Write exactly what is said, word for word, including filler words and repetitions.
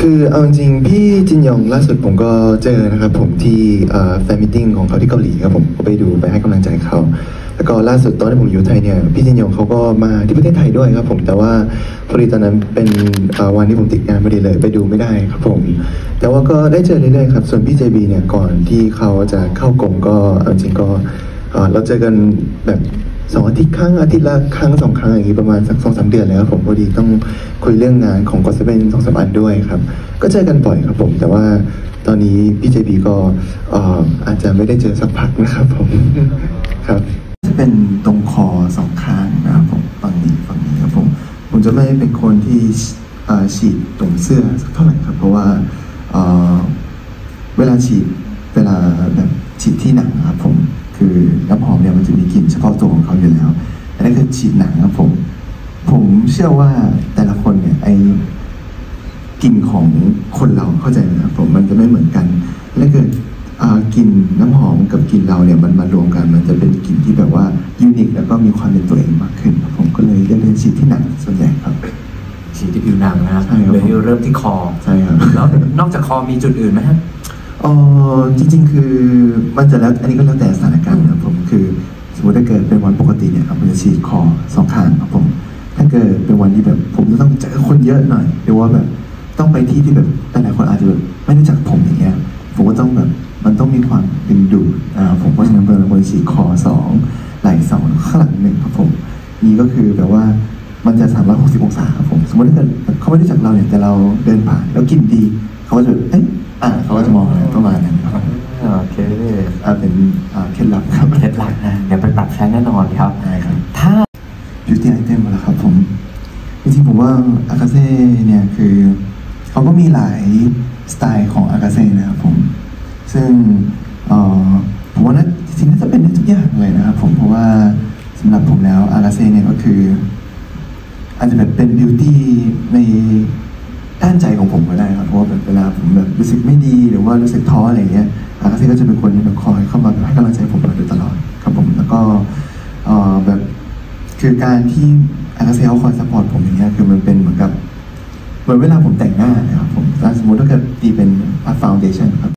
คือเอาจริงพี่จินยองล่าสุดผมก็เจอนะครับผมที่แฟนมิทติ้งของเขาที่เกาหลีครับผมก็ไปดูไปให้กำลังใจเขาแล้วก็ล่าสุดตอนที่ผมอยู่ไทยเนี่ยพี่จินยองเขาก็มาที่ประเทศไทยด้วยครับผมแต่ว่าพอดีตอนนั้นเป็นวันที่ผมติดงานพอดีเลยไปดูไม่ได้ครับผมแต่ว่าก็ได้เจอเรื่อยๆครับส่วนพี่เจบีเนี่ยก่อนที่เขาจะเข้ากรมก็จริงก็เราเจอกันแบบสองอาทิตย์ครั้งอาทิตย์ละครั้งสองครั้งอย่างนี้ประมาณสักสองสามเดือนแล้วครับผมพอดีต้องคุยเรื่องงานของก็จะเป็นสองสามอันด้วยครับก็เจอกันบ่อยครับผมแต่ว่าตอนนี้พี่เจบีก็อาจจะไม่ได้เจอสักพักนะครับผมครับจะเป็นตรงคอสองข้างนะครับผมฝั่งนี้ฝั่งนี้ครับผมผมจะไม่เป็นคนที่ฉีดตรงเสื้อสักเท่าไหร่ครับเพราะว่าเวลาฉีดเวลาแบบฉีดที่หนังครับผมคือน้ำหอมเนี่ยมันจะมีกลิ่นเฉพาะตัวของเขาอยู่แล้วอันนั้นคือฉีดหนังครับผมผมเชื่อว่าแต่ละคนเนี่ยไอ้กลิ่นของคนเราเข้าใจนะครับผมมันจะไม่เหมือนกันและเกิดกลิ่นน้ำหอมกับกลิ่นเราเนี่ยมันมารวมกันมันจะเป็นกลิ่นที่แบบว่ายูนิคแล้วก็มีความเป็นตัวเองมากขึ้นผมก็เลยเลือกเป็นฉีดที่หนังส่วนใหญ่ครับฉีดที่ผิวหนังนะเลยเริ่มที่คอใช่ครับแล้วนอกจากคอมีจุดอื่นไหมครับอ๋อจริงๆคือมันจะแล้วอันนี้ก็แล้วแต่สถานการณ์ครับผมคือสมมติถ้าเกิดเป็นวันปกติเนี่ยครับผมจะฉีดคอสองข้างครับผมถ้าเกิดเป็นวันที่แบบผมจะต้องเจอคนเยอะหน่อยหรือว่าแบบต้องไปที่ที่แบบแต่หลายคนอาจจะแบบไม่รู้จักผมอย่างเงี้ยผมก็ต้องแบบมันต้องมีความดึงดูดอ่าผมก็จะเป็นคนฉีดคอสองไหล่สองข้างหลังหนึ่งครับผมนี่ก็คือแบบว่ามันจะสามร้อยหกสิบองศาครับผมสมมติถ้าเกิดเขาไม่รู้จักเราเนี่ยแต่เราเดินผ่านแล้วกินดีเขาก็จะเอ๊ะอ่าเขาก็จะมองอะไรประมาณนั้นครับโอเคอ่าเป็นอ่าเคล็ดลับครับเคล็ดลับนะเดี๋ยวไปปรับใช้แน่นอนครับใช่ครับถ้า beauty item มาแล้วครับผมจริงๆผมว่าอากาเซ่เนี่ยคือเขาก็มีหลายสไตล์ของอากาเซ่นะครับผมซึ่งผมว่าน่าจริงๆน่าจะเป็นได้ทุกอย่างเลยนะครับผมเพราะว่าสำหรับผมแล้วอากาเซ่เนี่ยก็คืออาจจะแบบเป็นบิวตี้ในด้านใจของผมก็ได้ครับเพราะว่าแบบเวลาผมแบบรู้สึกไม่ดีหรือว่ารู้สึกท้ออะไรเงี้ยอากาเซ่ก็จะเป็นคนที่แบบคอยเข้ามาให้กำลังใจผมมาโดยตลอดครับผมแล้วก็แบบคือการที่อากาเซ่เขาคอยซัพพอร์ตผมอย่างเงี้ยคือมันเป็นเหมือนกับเหมือนเวลาผมแต่งหน้านะครับผมสมมติถ้าเกิดตีเป็น foundation ครับ